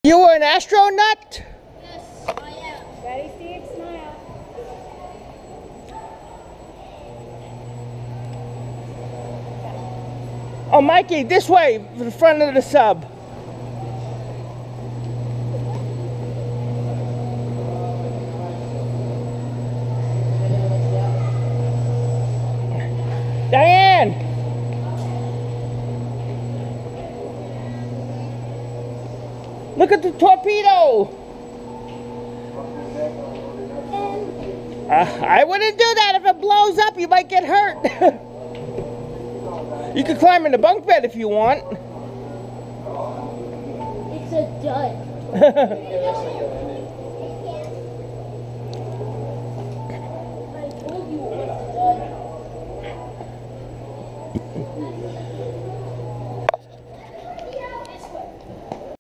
You were an astronaut? Yes, I am. Ready, Steve? Smile. Oh, Mikey, this way, for the front of the sub. Diane! Look at the torpedo! I wouldn't do that. If it blows up, you might get hurt. You could climb in the bunk bed if you want. It's a dud.